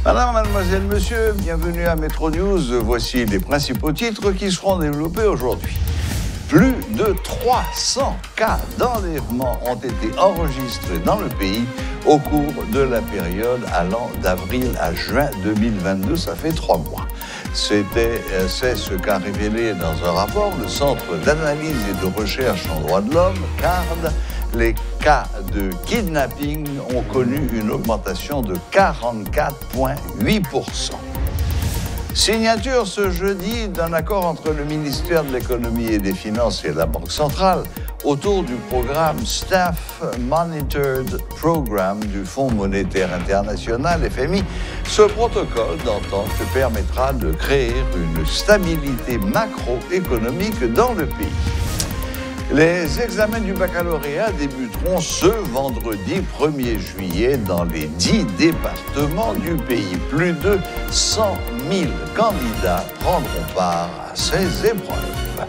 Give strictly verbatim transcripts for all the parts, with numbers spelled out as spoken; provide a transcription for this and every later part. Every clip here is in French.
Madame, mademoiselle, monsieur, bienvenue à Métro News. Voici les principaux titres qui seront développés aujourd'hui. Plus de trois cents cas d'enlèvement ont été enregistrés dans le pays au cours de la période allant d'avril à juin deux mille vingt-deux. Ça fait trois mois. C'était, c'est ce qu'a révélé dans un rapport le Centre d'analyse et de recherche en droits de l'homme, C A R D. Les cas de kidnapping ont connu une augmentation de quarante-quatre virgule huit pour cent. Signature ce jeudi d'un accord entre le ministère de l'Économie et des Finances et la Banque centrale autour du programme Staff Monitored Program du Fonds monétaire international, F M I. Ce protocole d'entente permettra de créer une stabilité macroéconomique dans le pays. Les examens du baccalauréat débuteront ce vendredi premier juillet dans les dix départements du pays. Plus de cent mille candidats prendront part à ces épreuves.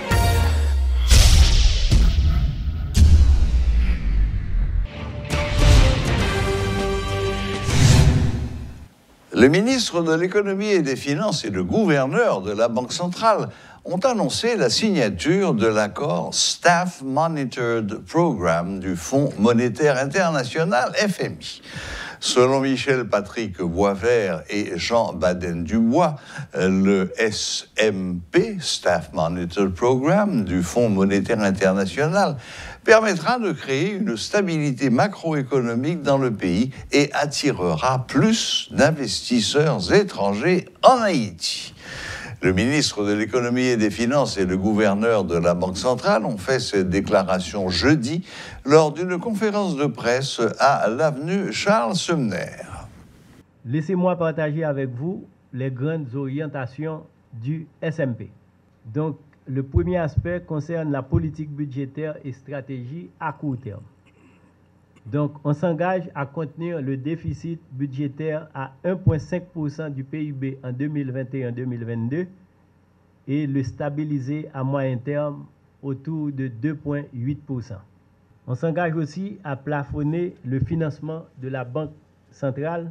Le ministre de l'Économie et des Finances et le gouverneur de la Banque centrale ont annoncé la signature de l'accord Staff Monitored Program du Fonds monétaire international, F M I. Selon Michel Patrick Boisvert et Jean Baden-Dubois, le S M P, Staff Monitored Program du Fonds monétaire international, permettra de créer une stabilité macroéconomique dans le pays et attirera plus d'investisseurs étrangers en Haïti. Le ministre de l'Économie et des Finances et le gouverneur de la Banque centrale ont fait cette déclaration jeudi lors d'une conférence de presse à l'avenue Charles Sumner. Laissez-moi partager avec vous les grandes orientations du S M P. Donc, le premier aspect concerne la politique budgétaire et stratégie à court terme. Donc, on s'engage à contenir le déficit budgétaire à un virgule cinq pour cent du P I B en deux mille vingt et un deux mille vingt-deux et le stabiliser à moyen terme autour de deux virgule huit pour cent. On s'engage aussi à plafonner le financement de la Banque centrale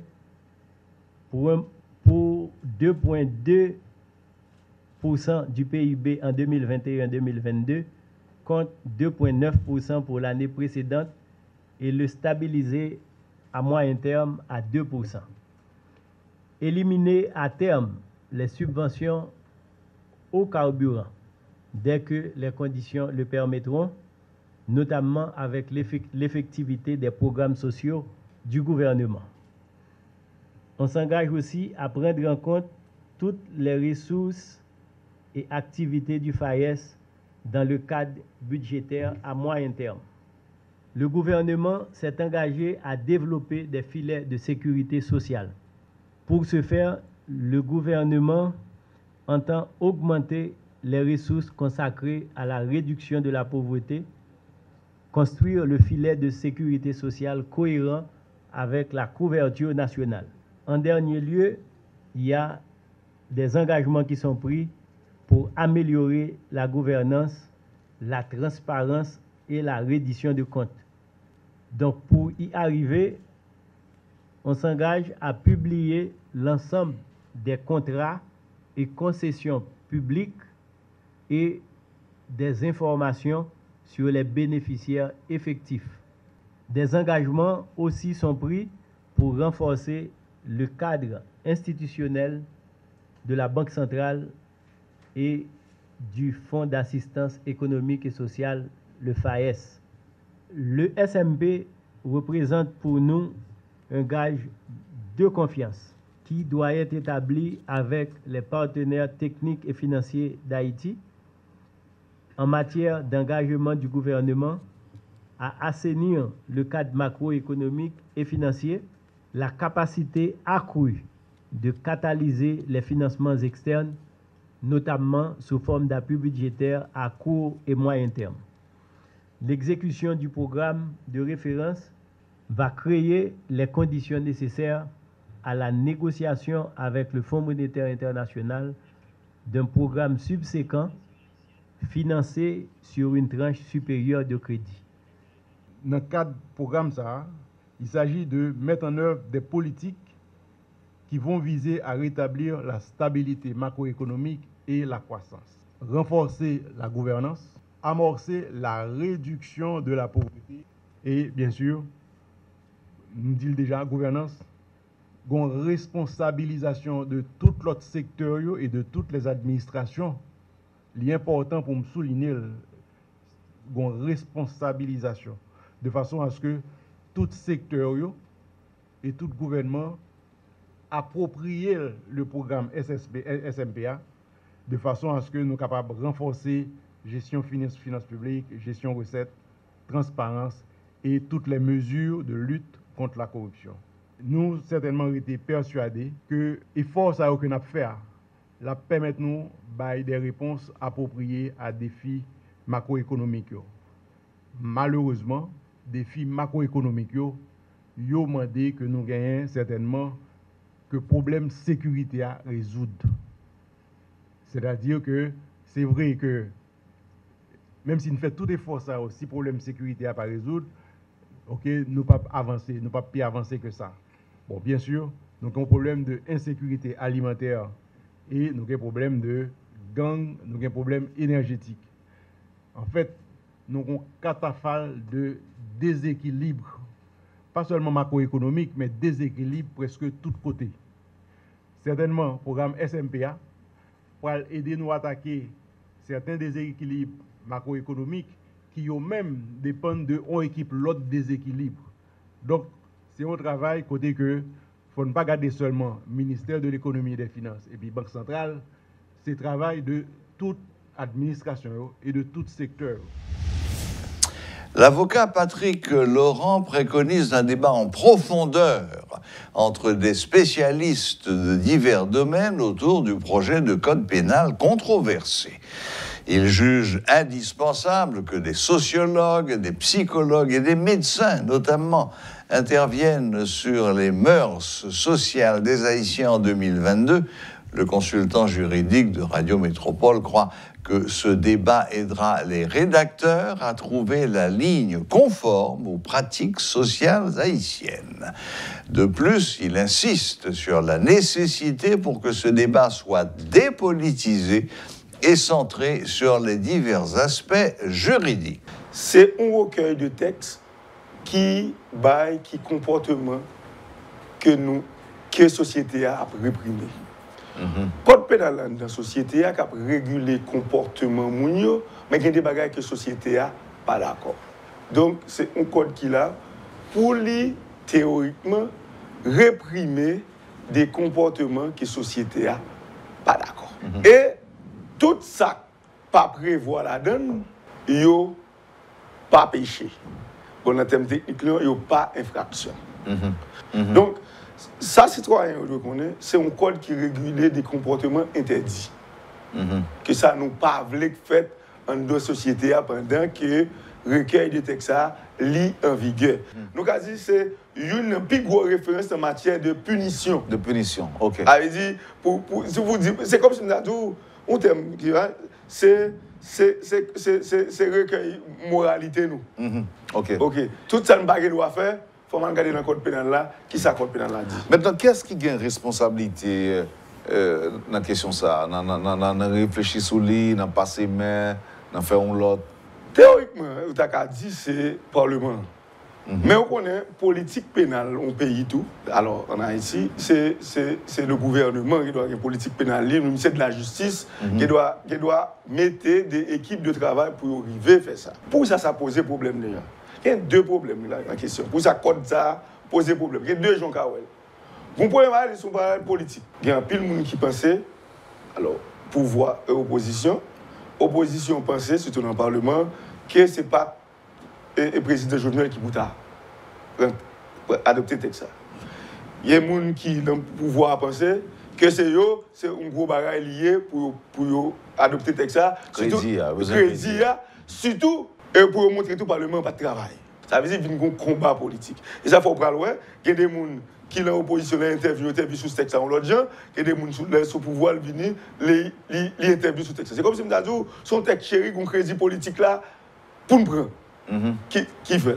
pour, pour deux virgule deux pour cent du P I B en deux mille vingt et un deux mille vingt-deux contre deux virgule neuf pour cent pour l'année précédente et le stabiliser à moyen terme à deux pour cent. Éliminer à terme les subventions au carburant dès que les conditions le permettront, notamment avec l'effectivité des programmes sociaux du gouvernement. On s'engage aussi à prendre en compte toutes les ressources et activités du F A E S dans le cadre budgétaire à moyen terme. Le gouvernement s'est engagé à développer des filets de sécurité sociale. Pour ce faire, le gouvernement entend augmenter les ressources consacrées à la réduction de la pauvreté, construire le filet de sécurité sociale cohérent avec la couverture nationale. En dernier lieu, il y a des engagements qui sont pris pour améliorer la gouvernance, la transparence et la reddition de comptes. Donc, pour y arriver, on s'engage à publier l'ensemble des contrats et concessions publiques et des informations sur les bénéficiaires effectifs. Des engagements aussi sont pris pour renforcer le cadre institutionnel de la Banque centrale et du Fonds d'assistance économique et sociale, le F A E S. Le S M P représente pour nous un gage de confiance qui doit être établi avec les partenaires techniques et financiers d'Haïti en matière d'engagement du gouvernement à assainir le cadre macroéconomique et financier, la capacité accrue de catalyser les financements externes, notamment sous forme d'appui budgétaire à court et moyen terme. L'exécution du programme de référence va créer les conditions nécessaires à la négociation avec le Fonds monétaire international d'un programme subséquent financé sur une tranche supérieure de crédit. Dans le cadre du programme, ça, il s'agit de mettre en œuvre des politiques qui vont viser à rétablir la stabilité macroéconomique et la croissance, renforcer la gouvernance, amorcer la réduction de la pauvreté et, bien sûr, nous dit déjà, gouvernance, une responsabilisation de tout l'autre secteur et de toutes les administrations. L'important pour me souligner, une responsabilisation, de façon à ce que tout secteur et tout gouvernement approprient le programme S S P, S M P A de façon à ce que nous soyons capables de renforcer gestion finance, finances publiques, gestion recettes, transparence et toutes les mesures de lutte contre la corruption. Nous, certainement, été persuadés que l'effort que nous avons fait la permettre nous de des réponses appropriées à des défis macroéconomiques. Malheureusement, défis macroéconomiques, ils ont demandé que nous gagnions certainement que problème sécurité à résoudre. C'est-à-dire que c'est vrai que même si nous faisons tout effort ça aussi, problème sécurité à pas résoudre, ok, nous pas avancer, nous pas plus avancer que ça. Bon, bien sûr, nous avons un problème d'insécurité alimentaire et nous avons un problème de gang, nous avons un problème énergétique. En fait, nous avons un catafale de déséquilibre, pas seulement macroéconomique, mais déséquilibre presque de tous côtés. Certainement, le programme S M P A pour aider nous à attaquer certains déséquilibres macroéconomiques qui eux même dépendent de une équipe l'autre déséquilibre. Donc, c'est un travail côté que faut ne pas garder seulement ministère de l'économie et des finances et puis Banque centrale, c'est le travail de toute administration et de tout secteur. L'avocat Patrick Laurent préconise un débat en profondeur entre des spécialistes de divers domaines autour du projet de code pénal controversé. Il juge indispensable que des sociologues, des psychologues et des médecins, notamment, interviennent sur les mœurs sociales des Haïtiens en deux mille vingt-deux. Le consultant juridique de Radio Métropole croit que ce débat aidera les rédacteurs à trouver la ligne conforme aux pratiques sociales haïtiennes. De plus, il insiste sur la nécessité pour que ce débat soit dépolitisé et centré sur les divers aspects juridiques. C'est un recueil de textes qui baille, qui comportement que nous, que la société a réprimé. Mm-hmm. Code pénal dans la société a régulé le comportement mounio, mais il y a des bagages que la société a pas d'accord. Donc c'est un code qui là pour lui théoriquement réprimer des comportements que la société a pas d'accord. Mm-hmm. Et tout ça pas prévoir la donne, yo pas péché. Bon en termes techniques, yo pas infraction. Mm-hmm. Mm-hmm. Donc ça, citoyen, c'est un code qui régule des comportements interdits. Mm-hmm. Que ça nous pas voulu faire en deux sociétés pendant que le recueil de texte lit en vigueur. Mm. Donc, c'est une plus grosse référence en matière de punition. De punition, ok. C'est comme si nous avons dit, un terme qui c'est c'est recueil moralité nous. Mm-hmm. Ok. Ok. Tout ça, nous doit faire. Il faut regarder dans le code pénal là, qui ça code pénal là dit. Maintenant, qu'est-ce qui a une responsabilité euh, dans la question ça? Dans réfléchir sur lui, dans passer main, dans faire un lot? Théoriquement, vous avez dit c'est le Parlement. Mm-hmm. Mais on connaît politique pénale au pays tout. Alors, en Haïti, c'est le gouvernement qui doit avoir une politique pénale, le ministère de la Justice, mm-hmm. qui, doit, qui doit mettre des équipes de travail pour arriver à faire ça. Pour ça, ça pose problème déjà. Il y a deux problèmes là, la question. Pour ça, code ça pose problème. Il y a deux gens qui ont. Vous pouvez voir, ils sont pas politiques. Il y a un pile de monde qui pensait, alors, pouvoir et opposition. Opposition pensait, surtout dans le Parlement, que ce n'est pas le président Jovenel qui peut adopter le texte. Il y a des gens qui, dans le pouvoir, pensaient que c'est eux, c'est un gros bagage lié pour, pour adopter le texte. Crédit, crédit, surtout. Et pour montrer que tout le Parlement n'a pas de travail. Ça veut dire qu'il y a un combat politique. Et ça, il faut prendre loin. Il y a des gens qui sont en opposition à l'interview, interview sur ce texte, on l'autre gens. Il y a des gens qui sont au pouvoir, venir les interviews sur ce texte. C'est comme si je me disais, son texte chéri, un crédit politique là, pour nous prendre. Mm-hmm. Qui, qui fait.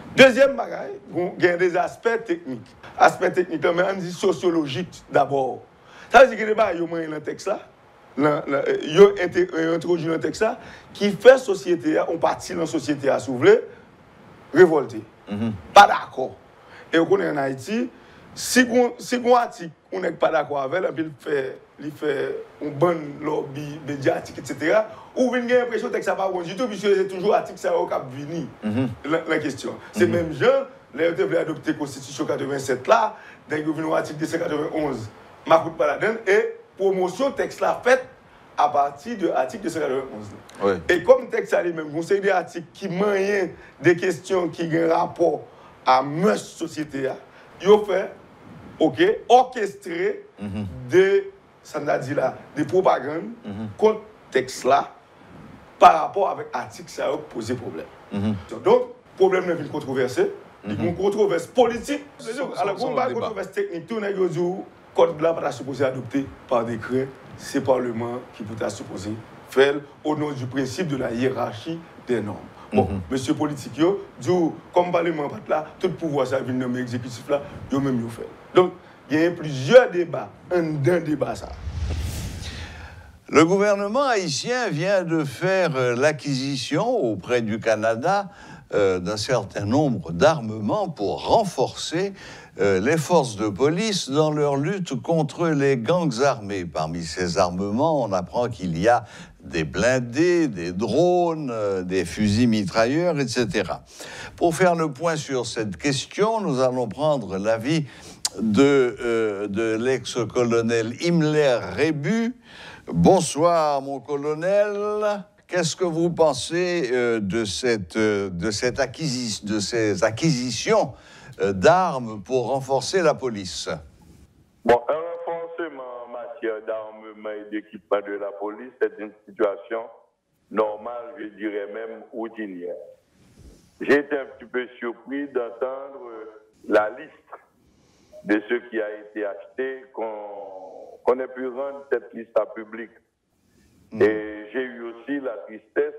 Deuxième bagaille, il y a des aspects techniques. Aspects techniques, mais on dit sociologiques d'abord. Ça veut dire que les bagailles, il y a dans le texte là, il y a introduit dans le texte là, qui fait la société, on partit dans la société à s'ouvrir, révolter. Mm-hmm. Pas d'accord. Et on connaît en Haïti, si on si on article, on n'est pas d'accord avec, il fait, il fait un bon lobby médiatique, et cetera. Ou bien l'impression que ça va pas du tout, puisque c'est toujours l'article ça va venir la, la question. C'est mm-hmm. même gens, les gens veulent adopter la Constitution quatre-vingt-sept là, dans le article deux cent quatre-vingt-onze, Makout Paladin, et promotion texte là faite à partir de l'article deux cent quatre-vingt-onze. Oui. Et comme texte ça lui-même, vous savez des articles qui moyen des questions qui ont un rapport à la société, ils ont fait, ok, orchestrer mm-hmm. des, ça n'a dit là, des propagandes mm-hmm. contre texte là, par rapport avec l'article ça a posé problème. Mm-hmm. Donc, problème n'est pas controversé, il y a une controverse politique, alors il y a une controverse technique, tout le monde dit le code là pas supposé adopter par décret, c'est le Parlement qui peut supposé faire au nom du principe de la hiérarchie des normes. Bon, mm-hmm. monsieur politique, yo, dit, comme le Parlement pas là, tout le pouvoir ça vient dans l'exécutif là, yo même yo fait. Donc, il y a plusieurs débats, un d'un débat ça. Le gouvernement haïtien vient de faire euh, l'acquisition auprès du Canada euh, d'un certain nombre d'armements pour renforcer euh, les forces de police dans leur lutte contre les gangs armés. Parmi ces armements, on apprend qu'il y a des blindés, des drones, euh, des fusils mitrailleurs, et cetera. Pour faire le point sur cette question, nous allons prendre l'avis de, euh, de l'ex-colonel Himmler Rébu. Bonsoir, mon colonel. Qu'est-ce que vous pensez euh, de, cette, euh, de, cette acquisi- de ces acquisitions euh, d'armes pour renforcer la police? Bon, un renforcement en matière d'armement et d'équipement de la police, c'est une situation normale, je dirais même routinière. J'ai été un petit peu surpris d'entendre la liste de ce qui a été acheté, qu'on, qu'on ait pu rendre cette liste à public. Mmh. Et j'ai eu aussi la tristesse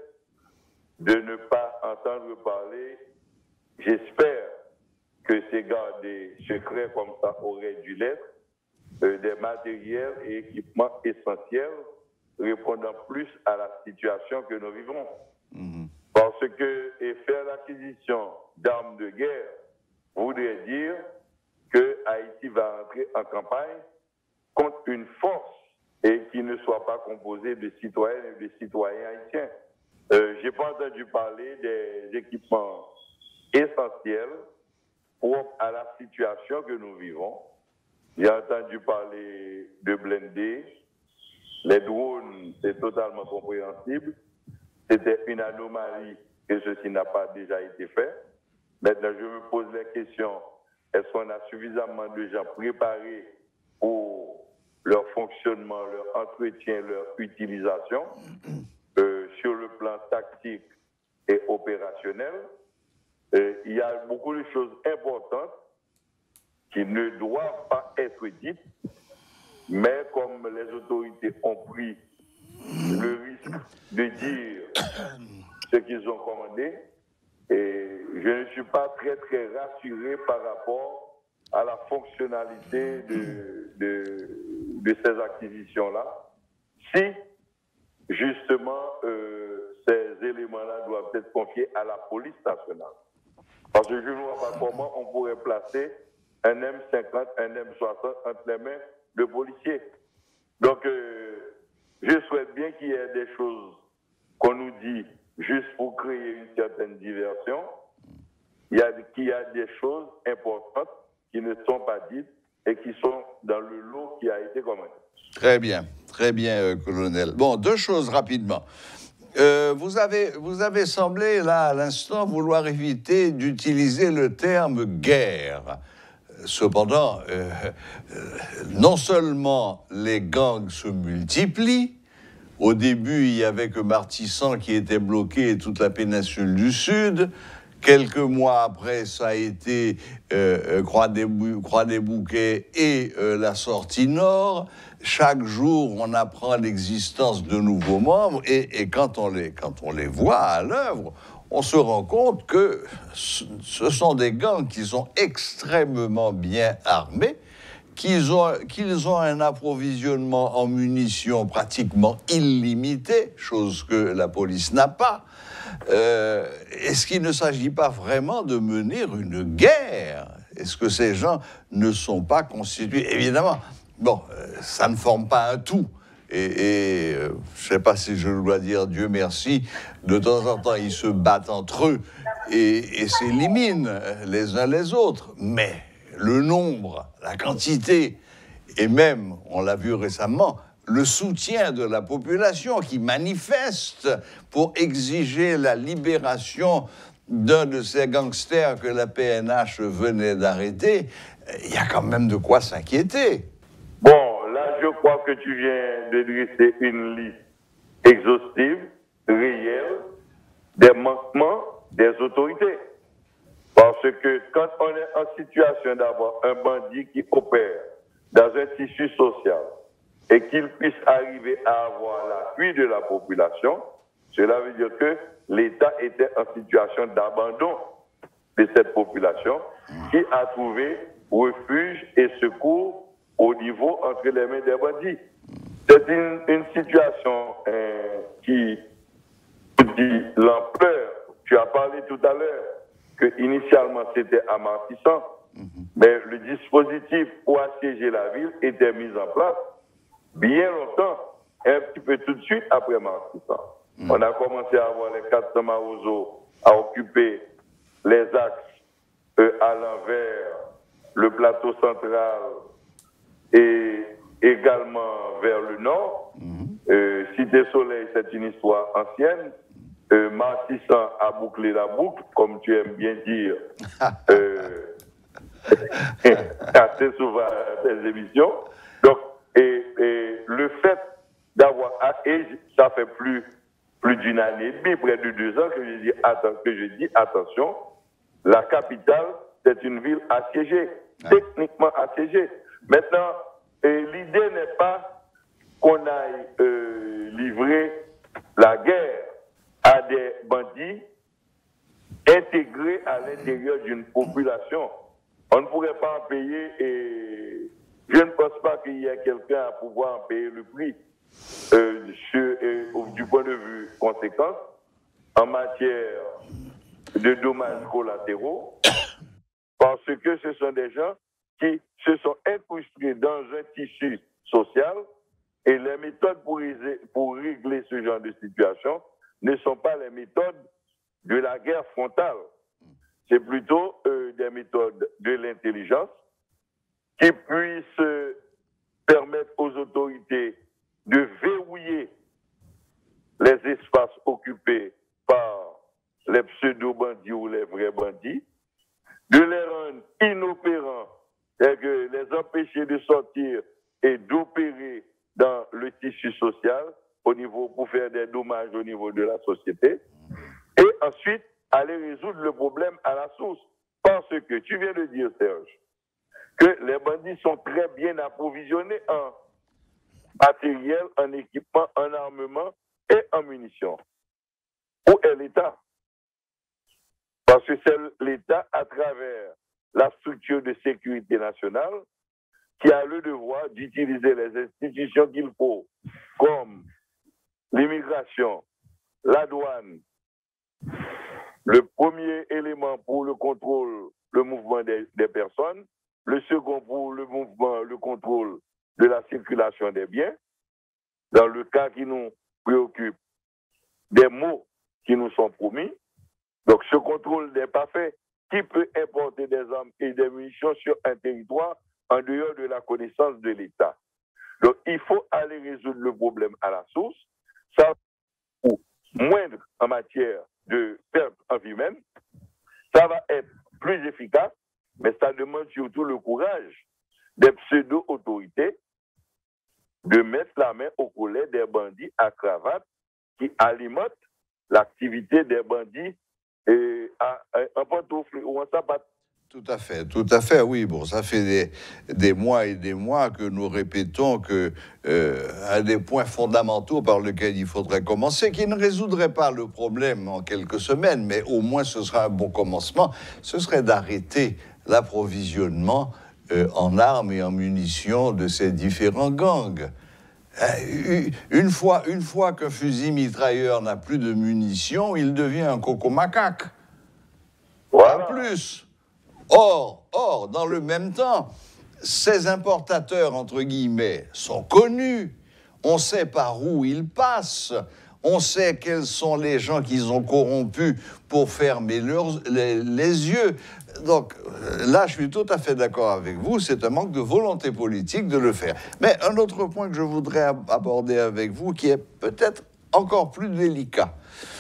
de ne pas entendre parler. J'espère que c'est gardé secret comme ça aurait dû l'être, euh, des matériels et équipements essentiels répondant plus à la situation que nous vivons. Mmh. Parce que et faire l'acquisition d'armes de guerre voudrait dire que Haïti va entrer en campagne contre une force et qui ne soit pas composée de citoyennes et de citoyens haïtiens. Euh, j'ai pas entendu parler des équipements essentiels propres à la situation que nous vivons. J'ai entendu parler de blindés, les drones, c'est totalement compréhensible. C'était une anomalie que ceci n'a pas déjà été fait. Maintenant, je me pose la question, est-ce qu'on a suffisamment de gens préparés pour leur fonctionnement, leur entretien, leur utilisation euh, sur le plan tactique et opérationnel? euh, Il y a beaucoup de choses importantes qui ne doivent pas être dites, mais comme les autorités ont pris le risque de dire ce qu'ils ont commandé, et je ne suis pas très très rassuré par rapport à la fonctionnalité de, de, de ces acquisitions-là, si justement euh, ces éléments-là doivent être confiés à la police nationale. Parce que je ne vois pas comment on pourrait placer un M cinquante, un M soixante entre les mains de policiers. Donc, euh, je souhaite bien qu'il y ait des choses qu'on nous dit juste pour créer une certaine diversion. Il y a, qu'il y a des choses importantes qui ne sont pas dites et qui sont dans le lot qui a été commandé. Très bien, très bien, euh, colonel. Bon, deux choses rapidement. Euh, vous avez, vous avez semblé, là, à l'instant, vouloir éviter d'utiliser le terme « guerre ». Cependant, euh, euh, non seulement les gangs se multiplient, au début, il n'y avait que Martissan qui était bloqué et toute la péninsule du Sud. Quelques mois après, ça a été euh, Croix-des-Bou- Croix-des-Bouquets et euh, la sortie nord. Chaque jour, on apprend l'existence de nouveaux membres et, et quand, on les, quand on les voit à l'œuvre, on se rend compte que ce sont des gangs qui sont extrêmement bien armés, qu'ils ont, qu'ils ont un approvisionnement en munitions pratiquement illimité, chose que la police n'a pas. Euh, est-ce qu'il ne s'agit pas vraiment de mener une guerre? Est-ce que ces gens ne sont pas constitués? Évidemment, bon, ça ne forme pas un tout. Et, et euh, je ne sais pas si je dois dire Dieu merci, de temps en temps, ils se battent entre eux et, et s'éliminent les uns les autres. Mais le nombre, la quantité, et même, on l'a vu récemment, le soutien de la population qui manifeste pour exiger la libération d'un de ces gangsters que la P N H venait d'arrêter, il y a quand même de quoi s'inquiéter. Bon, là, je crois que tu viens de dresser une liste exhaustive, réelle, des manquements des autorités. Parce que quand on est en situation d'avoir un bandit qui opère dans un tissu social et qu'il puisse arriver à avoir l'appui de la population, cela veut dire que l'État était en situation d'abandon de cette population qui a trouvé refuge et secours au niveau entre les mains des bandits. C'est une, une situation euh, qui dit l'ampleur. Tu as parlé tout à l'heure que initialement c'était amortissant, mm-hmm. mais le dispositif pour assiéger la ville était mis en place bien longtemps, un petit peu tout de suite après amortissant. Mm-hmm. On a commencé à avoir les quatre cents Marozo à occuper les axes euh, allant vers le plateau central et également vers le nord. Mm-hmm. euh, Cité Soleil, c'est une histoire ancienne. Euh, Martissant a bouclé la boucle, comme tu aimes bien dire, euh, assez souvent à tes émissions. Donc, et, et le fait d'avoir, et ça fait plus, plus d'une année et demie, près de deux ans que je dis, attends, que je dis attention, la capitale, c'est une ville assiégée, techniquement assiégée. Maintenant, l'idée n'est pas qu'on aille euh, livrer la guerre à des bandits intégrés à l'intérieur d'une population. On ne pourrait pas en payer et je ne pense pas qu'il y ait quelqu'un à pouvoir en payer le prix euh, sur, euh, du point de vue conséquence en matière de dommages collatéraux parce que ce sont des gens qui se sont incrustés dans un tissu social et les méthodes pour, pour régler ce genre de situation ne sont pas les méthodes de la guerre frontale. C'est plutôt euh, des méthodes de l'intelligence qui puissent euh, permettre aux autorités de verrouiller les espaces occupés par les pseudo-bandits ou les vrais bandits, de les rendre inopérants, et que les empêcher de sortir et d'opérer dans le tissu social au niveau, pour faire des dommages au niveau de la société, et ensuite aller résoudre le problème à la source. Parce que tu viens de dire, Serge, que les bandits sont très bien approvisionnés en matériel, en équipement, en armement et en munitions. Où est l'État? Parce que c'est l'État, à travers la structure de sécurité nationale, qui a le devoir d'utiliser les institutions qu'il faut, comme l'immigration, la douane, le premier élément pour le contrôle, le mouvement des, des personnes, le second pour le mouvement, le contrôle de la circulation des biens, dans le cas qui nous préoccupe, des mots qui nous sont promis. Donc ce contrôle n'est pas fait. Qui peut importer des armes et des munitions sur un territoire en dehors de la connaissance de l'État? Donc il faut aller résoudre le problème à la source. Ça, ou moindre en matière de perte en vie humaine, ça va être plus efficace, mais ça demande surtout le courage des pseudo-autorités de mettre la main au collet des bandits à cravate qui alimentent l'activité des bandits et à, à, en pantoufle ou en sabat. Tout à fait, tout à fait, oui. Bon, ça fait des, des mois et des mois que nous répétons que euh, un des points fondamentaux par lesquels il faudrait commencer, qui ne résoudrait pas le problème en quelques semaines, mais au moins ce sera un bon commencement, ce serait d'arrêter l'approvisionnement euh, en armes et en munitions de ces différents gangs. Une fois, une fois qu'un fusil mitrailleur n'a plus de munitions, il devient un coco macaque. Voilà. Pas plus. Or, or, dans le même temps, ces importateurs, entre guillemets, sont connus. On sait par où ils passent. On sait quels sont les gens qu'ils ont corrompus pour fermer leurs, les, les yeux. Donc, là, je suis tout à fait d'accord avec vous. C'est un manque de volonté politique de le faire. Mais un autre point que je voudrais aborder avec vous, qui est peut-être encore plus délicat.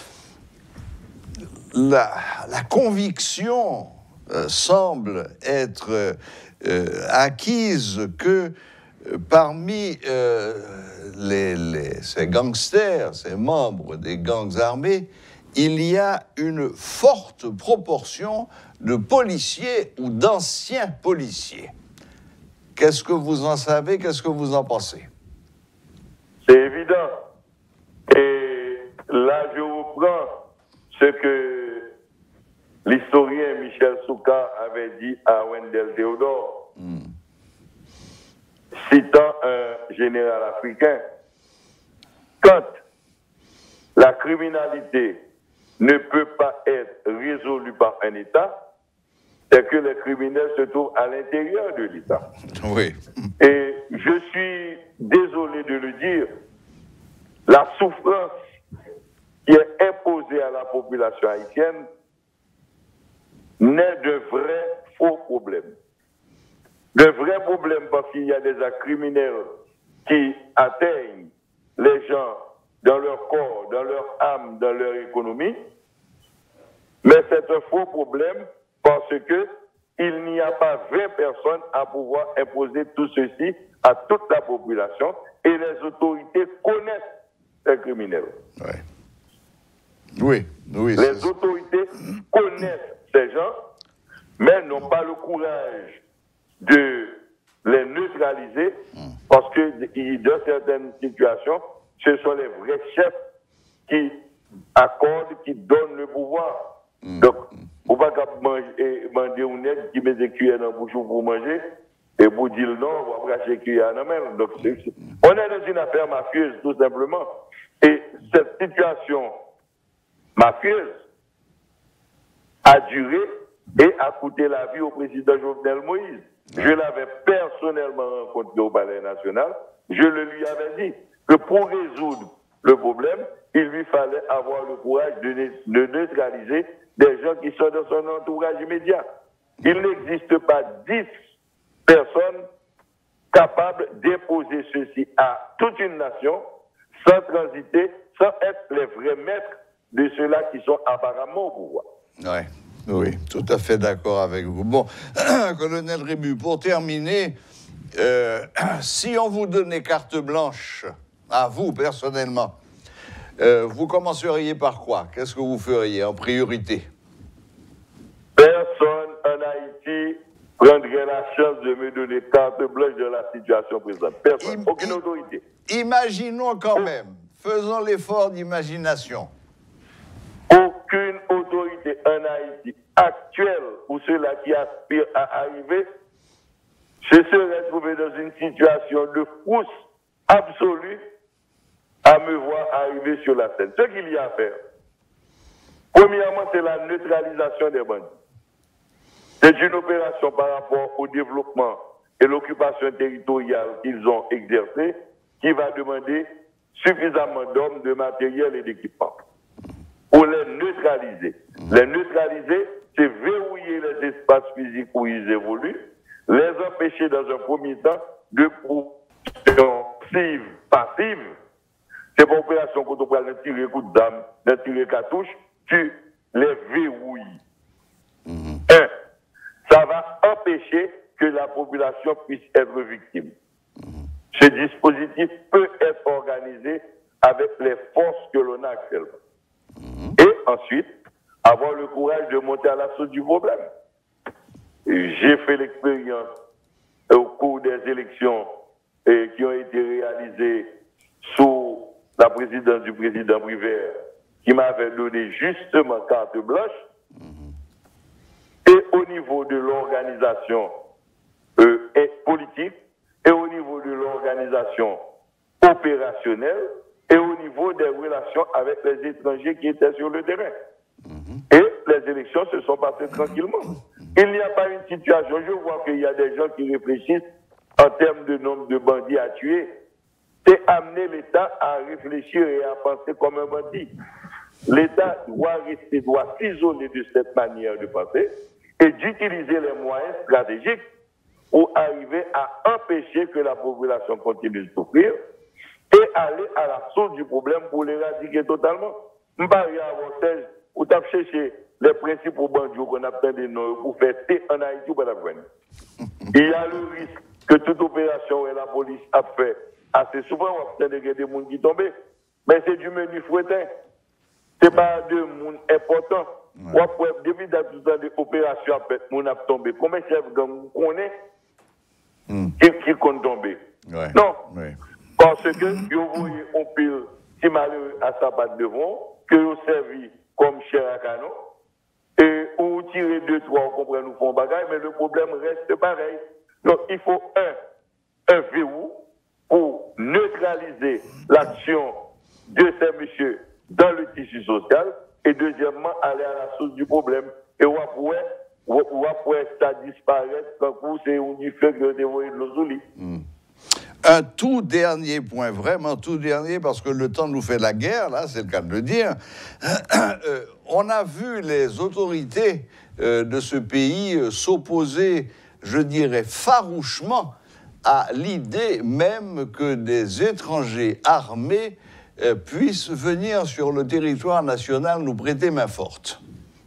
La, la conviction euh, semble être euh, acquise que euh, parmi euh, les, les, ces gangsters, ces membres des gangs armés, il y a une forte proportion de policiers ou d'anciens policiers. Qu'est-ce que vous en savez? Qu'est-ce que vous en pensez? C'est évident. Et là, je reprends ce que l'historien Michel Souka avait dit à Wendell Théodore, mm. citant un général africain. Quand la criminalité ne peut pas être résolue par un État, c'est que les criminels se trouvent à l'intérieur de l'État. Oui. Et je suis désolé de le dire, la souffrance qui est imposée à la population haïtienne naît de vrais faux problèmes. De vrais problèmes parce qu'il y a des actes criminels qui atteignent les gens dans leur corps, dans leur âme, dans leur économie. Mais c'est un faux problème parce que il n'y a pas vingt personnes à pouvoir imposer tout ceci à toute la population et les autorités connaissent les criminels. Ouais. Oui, oui. Les autorités connaissent ces gens, mais n'ont pas le courage de les neutraliser mmh. parce que dans certaines situations, ce sont les vrais chefs qui accordent, qui donnent le pouvoir. Mmh. Donc, on ne va pas demander aux nègres qui met des cuillères dans la bouche pour manger et pour dire non, on va cracher cuillères dans la main. Donc, c'est, c'est, on est dans une affaire mafieuse, tout simplement. Et cette situation mafieuse a duré et a coûté la vie au président Jovenel Moïse. Je l'avais personnellement rencontré au Palais national. Je le lui avais dit que pour résoudre le problème, il lui fallait avoir le courage de, de neutraliser des gens qui sont dans son entourage immédiat. Il n'existe pas dix personnes capables d'imposer ceci à toute une nation sans transiter, sans être les vrais maîtres de ceux-là qui sont apparemment au pouvoir. Ouais. Oui, tout à fait d'accord avec vous. Bon, colonel Rébu, pour terminer, euh, si on vous donnait carte blanche, à vous personnellement, euh, vous commenceriez par quoi? Qu'est-ce que vous feriez en priorité? Personne en Haïti prendrait la chance de me donner carte blanche de la situation présente. Personne, I- aucune I- autorité. Imaginons quand même, faisons l'effort d'imagination. Aucune autorité en Haïti actuelle ou ceux-là qui aspirent à arriver se serait trouvé dans une situation de frousse absolue à me voir arriver sur la scène. Ce qu'il y a à faire, premièrement, c'est la neutralisation des bandits. C'est une opération par rapport au développement et l'occupation territoriale qu'ils ont exercée qui va demander suffisamment d'hommes, de matériel et d'équipement pour les neutraliser. Mmh. Les neutraliser, c'est verrouiller les espaces physiques où ils évoluent, les empêcher dans un premier temps de production passive, passive. C'est pour opération quand on prend le tirer coup de dame, le tirer cartouche, tu les verrouilles. Mmh. Un, ça va empêcher que la population puisse être victime. Mmh. Ce dispositif peut être organisé avec les forces que l'on a actuellement. Mmh. Et ensuite, avoir le courage de monter à l'assaut du problème. j'ai fait l'expérience au cours des élections et qui ont été réalisées sous la présidence du président Privert, qui m'avait donné justement carte blanche. Mm-hmm. Et au niveau de l'organisation euh, politique, et au niveau de l'organisation opérationnelle, et au niveau des relations avec les étrangers qui étaient sur le terrain. Mm-hmm. Et les élections se sont passées tranquillement. Mm-hmm. Il n'y a pas une situation, je vois qu'il y a des gens qui réfléchissent en termes de nombre de bandits à tuer. C'est amener l'État à réfléchir et à penser comme un bandit. L'État doit rester, doit s'isoler de cette manière de penser et d'utiliser les moyens stratégiques pour arriver à empêcher que la population continue de souffrir et aller à la source du problème pour l'éradiquer totalement. Je ne vais pas avoir où tu as cherché les principaux bandits qu'on a besoin de nous pour faire thé en Haïti ou pas d'avoir. Il y a le risque que toute opération que la police a fait assez souvent, on a des gens qui tombent, mais c'est du menu fouettin. Ce n'est pas de monde important. Ouais. Depuis tout temps de opération, on a tombé. Combien de chefs gang qu'on est mm. qui, qui compte tomber? Ouais. Non. Ouais. Parce que vous voyez, on peut, si malheureux à sa patte devant, que vous servi comme cher à canon, et ou tirer deux, trois, on comprend, nous font bagaille, mais le problème reste pareil. Donc, il faut un, un verrou pour neutraliser l'action de ces messieurs dans le tissu social, et deuxièmement, aller à la source du problème. Et on pourrait, on pourrait ça disparaître quand c'est un fait que de l'Ozouli. Un tout dernier point, vraiment tout dernier, parce que le temps nous fait la guerre, là, c'est le cas de le dire. Euh, on a vu les autorités euh, de ce pays euh, s'opposer, je dirais, farouchement à l'idée même que des étrangers armés euh, puissent venir sur le territoire national nous prêter main forte.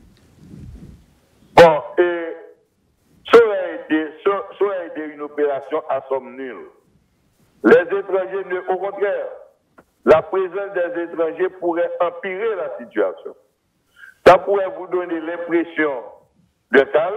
Bon, et ça aurait été, ça, ça aurait été une opération à somme nulle. Les étrangers, ne, au contraire, la présence des étrangers pourrait empirer la situation. Ça pourrait vous donner l'impression de calme,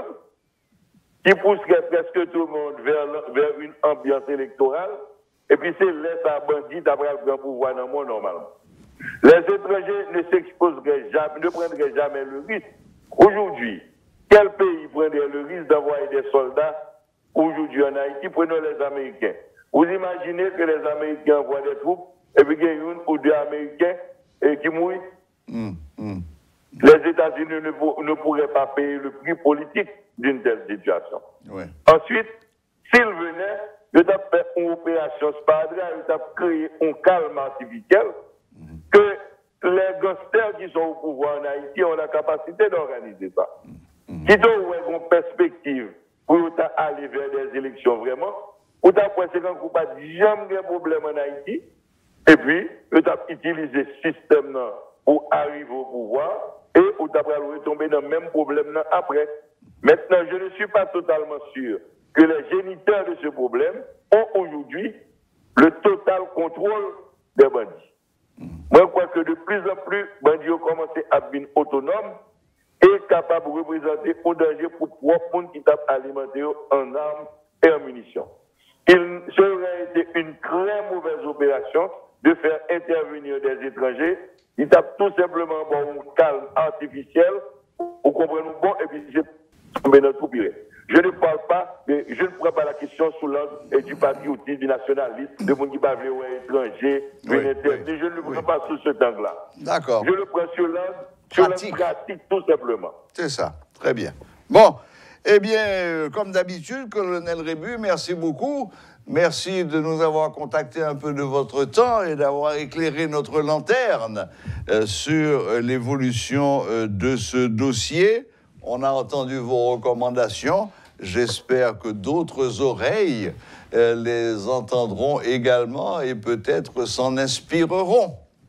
qui pousserait presque tout le monde vers, vers une ambiance électorale, et puis c'est laisse à bandit d'après le grand pouvoir dans le monde normalement. Les étrangers ne s'exposeraient jamais, ne prendraient jamais le risque. Aujourd'hui, quel pays prendrait le risque d'envoyer des soldats aujourd'hui en Haïti? Prenons les Américains. Vous imaginez que les Américains envoient des troupes et puis qu'il y a une ou deux Américains et qui mourent? Mm, mm. Les États-Unis ne, ne pourraient pas payer le prix politique d'une telle situation. Ouais. Ensuite, s'ils venaient, ils ont fait une opération spadra, ils ont créé un calme artificiel mm. que les gangsters qui sont au pouvoir en Haïti ont la capacité d'organiser ça. Mm. Qui doivent avoir une perspective pour aller vers des élections vraiment. Ou t'as pensé qu'on n'a pas jamais de problème en Haïti, et puis, tu as utilisé ce système pour arriver au pouvoir, et ou t'as retomber dans le même problème après. Maintenant, je ne suis pas totalement sûr que les géniteurs de ce problème ont aujourd'hui le total contrôle des bandits. Moi, je crois que de plus en plus, les bandits ont commencé à devenir autonomes et capables de représenter un danger pour le propre monde qui t'a alimenté en armes et en munitions. Il serait été une très mauvaise opération de faire intervenir des étrangers. Ils tapent tout simplement bon, un calme artificiel, vous comprenez bon, et puis c'est tombé dans tout pire. Je ne parle pas, mais je ne prends pas la question sous l'angle du patriotisme, du nationalisme, de monde qui va venir étranger, oui, oui, je ne le prends oui. pas sous cet angle-là. D'accord. Je le prends sur l'angle, sur l'angle pratique, tout simplement. C'est ça, très bien. Bon. Eh bien, euh, comme d'habitude, colonel Rébu, merci beaucoup. Merci de nous avoir contacté un peu de votre temps et d'avoir éclairé notre lanterne euh, sur euh, l'évolution euh, de ce dossier. On a entendu vos recommandations. J'espère que d'autres oreilles euh, les entendront également et peut-être s'en inspireront.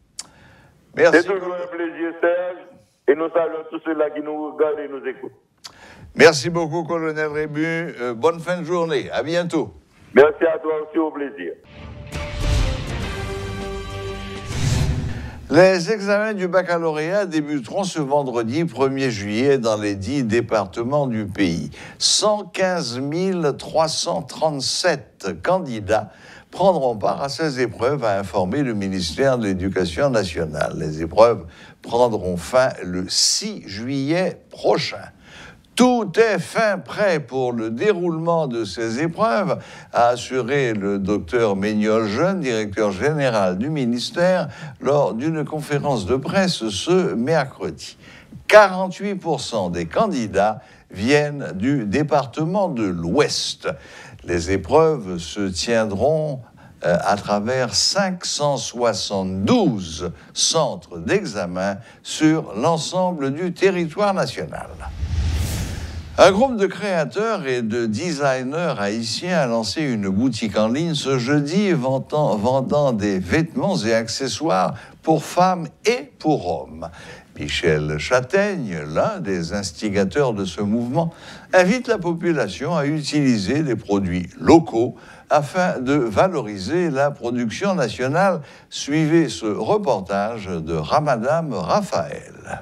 Merci. C'est toujours un plaisir, Serge, et nous saluons tous ceux-là qui nous regardent et nous écoutent. Merci beaucoup, colonel Rébu. Euh, bonne fin de journée. À bientôt. Merci à toi aussi, au plaisir. Les examens du baccalauréat débuteront ce vendredi premier juillet dans les dix départements du pays. cent quinze mille trois cent trente-sept candidats prendront part à ces épreuves, a informé le ministère de l'Éducation nationale. Les épreuves prendront fin le six juillet prochain. Tout est fin prêt pour le déroulement de ces épreuves, a assuré le docteur Mainiol-Jeune, directeur général du ministère, lors d'une conférence de presse ce mercredi. quarante-huit pour cent des candidats viennent du département de l'Ouest. Les épreuves se tiendront euh, à travers cinq cent soixante-douze centres d'examen sur l'ensemble du territoire national. Un groupe de créateurs et de designers haïtiens a lancé une boutique en ligne ce jeudi vendant, vendant des vêtements et accessoires pour femmes et pour hommes. Michel Châtaigne, l'un des instigateurs de ce mouvement, invite la population à utiliser des produits locaux afin de valoriser la production nationale. Suivez ce reportage de Ramadam Raphaël.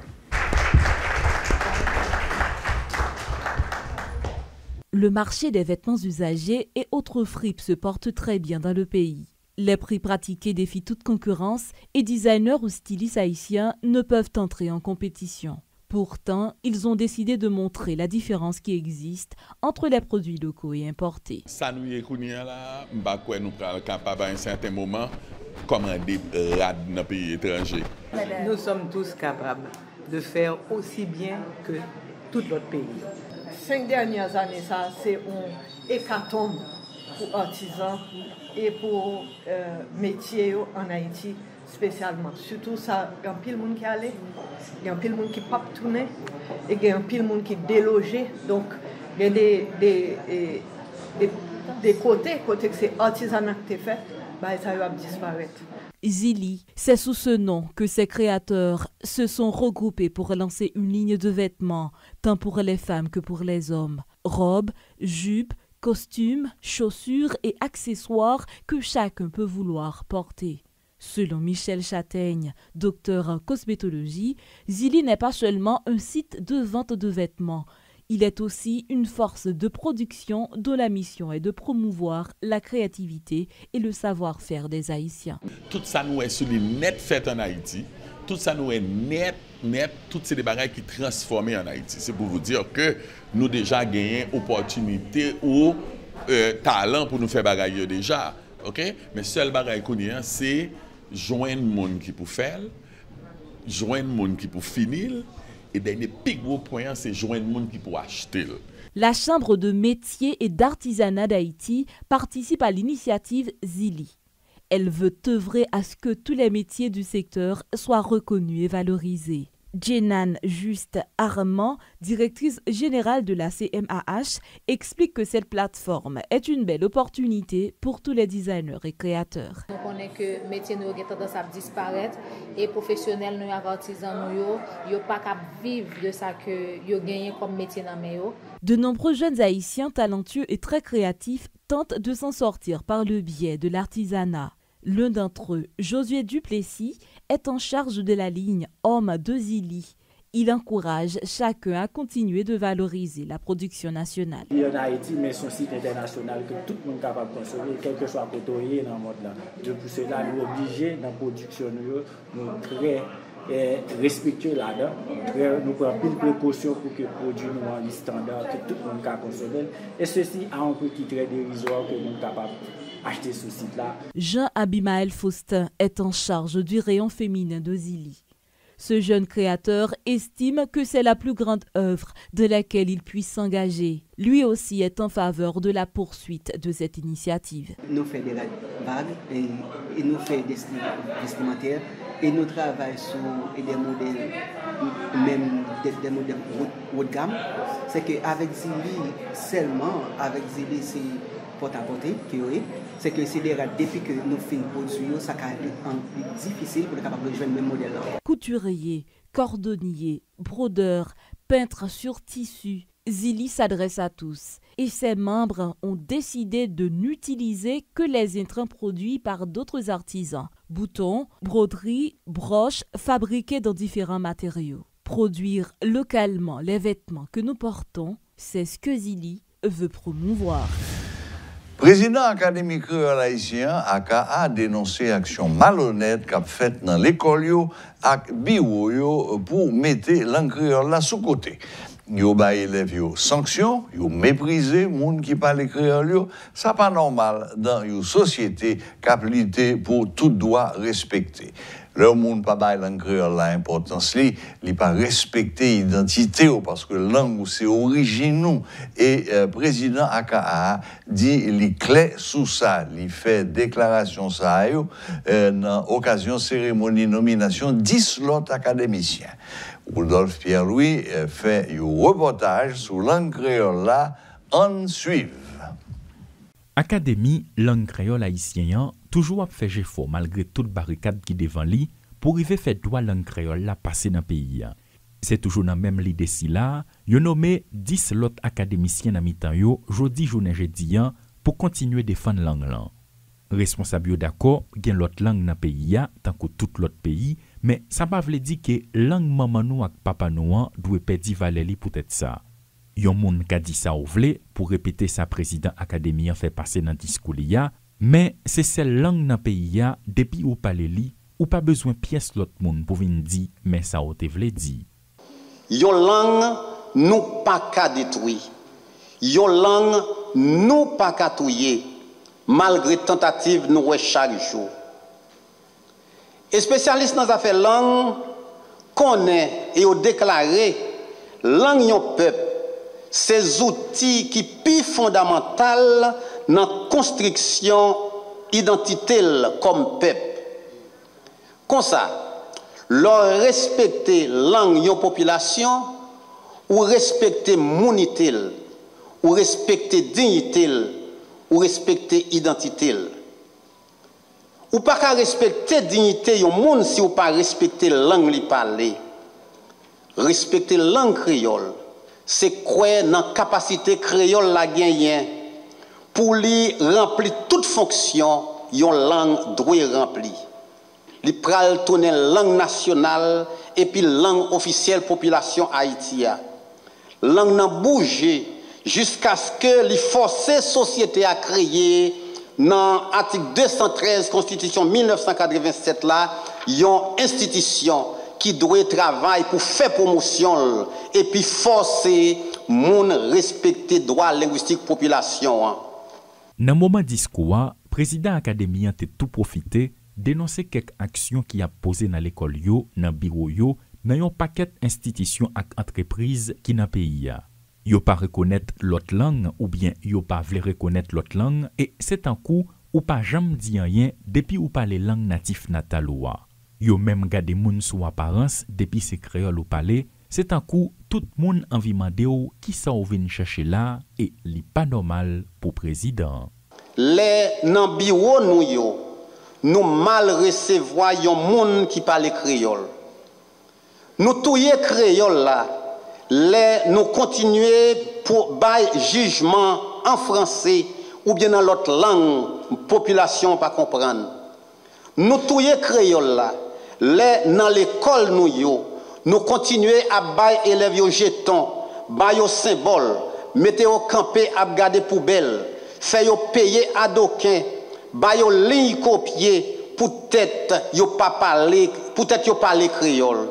Le marché des vêtements usagés et autres fripes se porte très bien dans le pays. Les prix pratiqués défient toute concurrence et designers ou stylistes haïtiens ne peuvent entrer en compétition. Pourtant, ils ont décidé de montrer la différence qui existe entre les produits locaux et importés. Ça nous est connu là, nous sommes capables à un certain moment commander rad dans les pays étrangers. Nous sommes tous capables de faire aussi bien que tout l'autre pays. Cinq dernières années, ça c'est un hécatombe pour artisans et pour euh, métiers en Haïti spécialement. Surtout ça, il y a un pile monde qui allait, il y a un pile monde qui pas tourné et il y a un pile monde qui délogé. Donc il y a des des des, des, des côtés côté que c'est artisanat qui est fait, bah ça va disparaître. Zili, c'est sous ce nom que ses créateurs se sont regroupés pour lancer une ligne de vêtements, tant pour les femmes que pour les hommes. Robes, jupes, costumes, chaussures et accessoires que chacun peut vouloir porter. Selon Michel Châtaigne, docteur en cosmétologie, Zili n'est pas seulement un site de vente de vêtements. Il est aussi une force de production dont la mission est de promouvoir la créativité et le savoir-faire des Haïtiens. Tout ça nous est sur les net fait en Haïti. Tout ça nous est net, net, toutes ces bagages qui transformés en Haïti. C'est pour vous dire que nous déjà gagné opportunité ou euh, talent pour nous faire bagages déjà. Okay? Mais seul bagage qu'on a, c'est joindre le monde qui peut faire, joindre le monde qui peut finir. Et dernier plus gros point, c'est joindre le monde qui peut acheter. La Chambre de métiers et d'artisanat d'Haïti participe à l'initiative Zili. Elle veut œuvrer à ce que tous les métiers du secteur soient reconnus et valorisés. Jenan Juste Armand, directrice générale de la C M A H, explique que cette plateforme est une belle opportunité pour tous les designers et créateurs. Nous connaissons que le métier nous a tendance à disparaître et professionnels nous artisans nous yo pas capable vivre de ça que yo gagné comme métier dans méo. De nombreux jeunes haïtiens talentueux et très créatifs tentent de s'en sortir par le biais de l'artisanat. L'un d'entre eux, Josué Duplessis, est en charge de la ligne Homme de Zili. Il encourage chacun à continuer de valoriser la production nationale. Il y a en Haïti, mais son site international que tout le monde est capable de consommer, quel que soit le côté dans le monde. De pour cela, nous sommes obligés dans la production, nous sommes très eh, respectueux là-dedans. Nous prenons plus de précautions pour que le produit nous soit standard, que tout le monde peut consommer. Et ceci a un prix qui est très dérisoire que nous sommes capables acheter ce site-là. Jean Abimael Faustin est en charge du rayon féminin de Zili. Ce jeune créateur estime que c'est la plus grande œuvre de laquelle il puisse s'engager. Lui aussi est en faveur de la poursuite de cette initiative. Nous faisons des vagues et, et nous faisons des vestimentaires et nous travaillons sur des modèles, même des, des modèles haut de gamme. C'est qu'avec Zili, seulement avec Zili, c'est porte-à-porte qui est, c'est que c'est depuis que nous faisons produire, ça est difficile pour être capable de jouer le même modèle. Couturier, cordonnier, brodeur, peintre sur tissu, Zili s'adresse à tous et ses membres ont décidé de n'utiliser que les intrants produits par d'autres artisans boutons, broderies, broches fabriquées dans différents matériaux. Produire localement les vêtements que nous portons, c'est ce que Zili veut promouvoir. Président Académie créole haïtien A K A dénoncé action malhonnête qu'a faite dans l'école yo ak bureau yo pour mettre langue créole là sous côté. Yo ba élève yo sanction, yo méprisé moun qui parle créole yo, ça pas normal dans une société qui lutte pour tout droit respecté. Le monde pas bail langue créole la importance li, li pas respecter identité parce que langue c'est origine nous et euh, président A K A dit li clé sous ça, li fait déclaration ça yo euh, dans occasion cérémonie nomination dix l'autres académiciens. Rudolph Pierre-Louis euh, fait un reportage sur langue créole là en suivre. Académie langue créole haïtien toujours a fait effort malgré toute barricade qui devant lui pour arriver faire droit langue créole la passer dans pays. C'est toujours dans même l'idée si là, yo nommé dix l'autres académiciens dans mi-temps yo jodi journée jeudi pour continuer défendre langue là. Responsable yo d'accord, gen l'autre langue dans pays tant que tout l'autre pays, mais ça pas veut dire que langue maman nou ak papa nou doit perdre valeur li peut-être ça. Yon moun ka dit ça ou vle pour répéter sa président académie fait passer dans discours li, mais c'est celle langue dans pays a depuis ou parler li ou pas besoin pièce l'autre monde pour venir dire mais ça ou te vle dit. Yon langue nous pas ka détruire. Yon langue nous pas ka touyer malgré tentative nous chaque jour. Et spécialiste dans affaires langue connaît et ont déclaré langue yon peuple ces outils qui plus fondamental dans construction identité comme peuple. Comme ça, leur respecter langue yon population ou respecter monité ou respecter dignité ou respecter identité. Ou pas qu'à respecter dignité yon moun si ou pas respecter langue li parler. Respecter langue créole, c'est quoi dans capacité créole la gagner pour lui remplir toute fonction yon langue doit remplir. Li pral tourner langue nationale et puis langue officielle population haïtienne. Langue nan bouger jusqu'à ce que les forcer société à créer dans l'article deux cent treize Constitution mille neuf cent quatre-vingt-sept là, yon institution qui doit travailler pour faire promotion et puis forcer moun respecter droit linguistique population. Dans moment discours, président académien a tout profité dénoncer quelques actions qui a posé dans l'école yo, dans bureau yo, dans yon paquet institutions et entreprises qui dans pays a. Yo pas reconnaître l'autre langue ou bien yo pas vle reconnaître l'autre langue et c'est un coup ou pas jamais dit rien depuis ou parler langue natif natal ou a. Yo même gade moun sou apparence depuis c'est créole ou parler, c'est un coup tout moun envie mandé ou qui ça ou vinn chercher là et li pas normal pour président. Les nan bureau nou yo nous mal recevoir yon moun qui parle créole. Nous touye créole là, les nous continuer pour bail jugement en français ou bien dans l'autre langue, population pas comprendre. Nous touye créole là, les dans l'école nous yo, nous continuer à bail élèves yo jeton, bail yo symbole, mettez au campé à garder poubelle, fait yo payer à doquin. Ba yo ligne copier peut-être yo pas parler peut-être yo parler créole.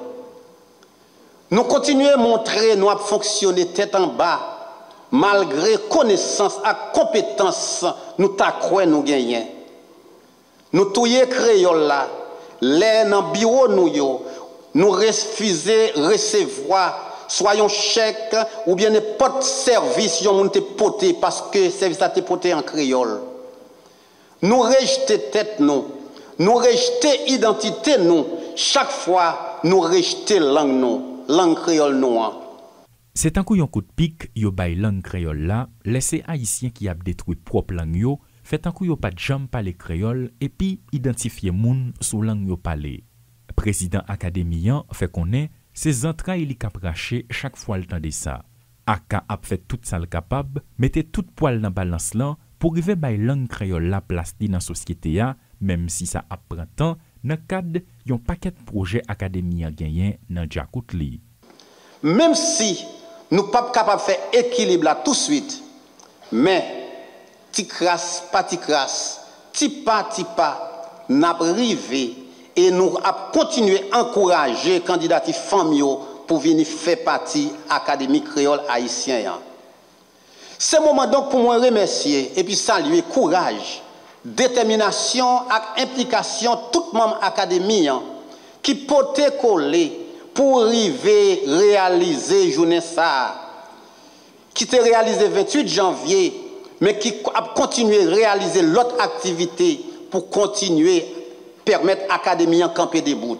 Nous continuons à montrer nous a fonctionner tête en bas malgré connaissance et compétence nous ta croire nous gagner. Nous touyer créole là les dans bureau nous yo nous refuser recevoir soyons chèque ou bien n'importe service yon moun te porter parce que service a te porter en créole. Nous rejeter tête nous, nous rejeter identité nous, chaque fois nous rejeter langue nous, langue créole nous. C'est un coup yon coup de pique yo bay langue créole là, laisser haïtien qui a détruit propre langue yo, fait un coup yo pas de jambe parler créole et puis identifier moun sous langue yo parler. Président académien fait connaît ses entrailles li k'ap raché chaque fois le temps de ça. Aka a fait tout ça le capable, mettez tout poil dans balance là pour arriver bay langue créole la place di dans société a, même si ça apprend temps dans le cadre d'un paquet de projets académiques gagnés dans Djakoutli. Même si nous ne sommes pas capables de faire équilibre là tout de suite, mais petit crasse, pas petit crasse, petit pas, petit pas, nous avons arrivé et nous avons continué à encourager les candidats familles pour venir faire partie de l'Académie créole haïtienne. C'est le moment donc pour moi remercier et puis saluer courage, détermination et implication tout membre académie qui portait coller pour arriver réaliser journée ça qui était réalisé le vingt-huit janvier mais qui a continué à réaliser l'autre activité pour continuer à permettre l'académie de camper des bouts.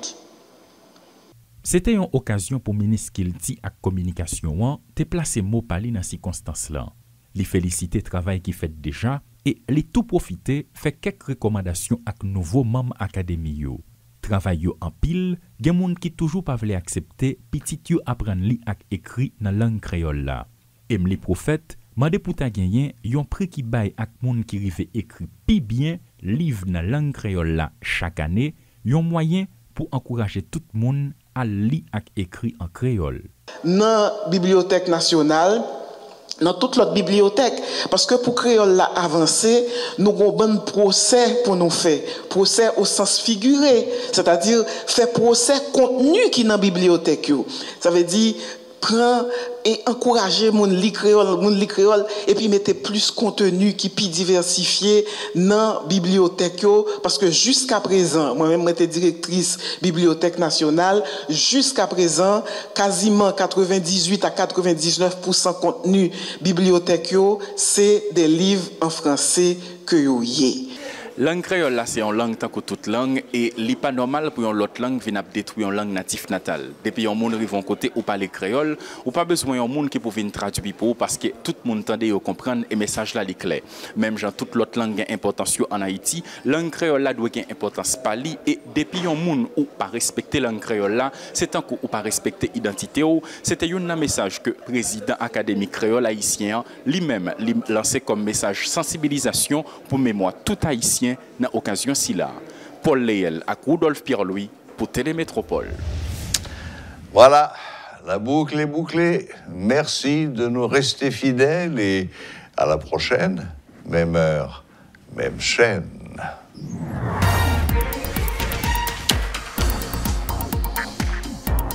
C'était une occasion pour le ministre Kilti à communication de placer mot pali dans ces circonstances-là. Les féliciter le travail qui fait déjà et les tout profiter fait quelques recommandations à nouveaux membres académiques. Travail yo en pile, gen moun qui toujours pas voulu accepter petit yo apprendre li ak écrit dans langue créole là. Emily Prophète mande pour ta gagner yon prix qui bail ak moun qui rive écrit pi bien livre dans langue créole là chaque année, yon moyen pour encourager tout moun à lire ak écrit en créole. Dans bibliothèque nationale dans toute l'autre bibliothèque parce que pour créole là avancer nous avons un bon procès pour nous faire procès au sens figuré c'est-à-dire faire procès contenu qui dans bibliothèque ça veut dire prendre et encourager mon li créole mon li créole et puis mettre plus contenu qui plus diversifié dans bibliothèque parce que jusqu'à présent moi-même j'étais directrice bibliothèque nationale jusqu'à présent quasiment quatre-vingt-dix-huit à quatre-vingt-dix-neuf pour cent contenu bibliothèque c'est des livres en français que yo yé. Langue créole là c'est une langue tant que toute langue et li pas normal pour une autre langue venir détruire une langue native natale. Depuis un monde arrive en côté ou parler créole, ou pas besoin un monde qui pour venir traduire pour parce que tout le monde tendait à comprendre et message là est clair. Même genre toute l'autre langue a importance en Haïti, langue créole là doit avoir importance pali et depuis un monde ou pas respecter langue créole là, c'est tant que ou pas respecter identité ou c'était un message que président académique créole haïtien lui-même lancé comme message sensibilisation pour mémoire tout haïtien dans l'occasion si là. Paul Léel à Rudolph Pierre-Louis pour Télémétropole. Voilà, la boucle est bouclée. Merci de nous rester fidèles et à la prochaine. Même heure, même chaîne.